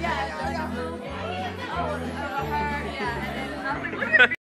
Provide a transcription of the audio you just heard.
Yeah, her, yeah, and then I was like,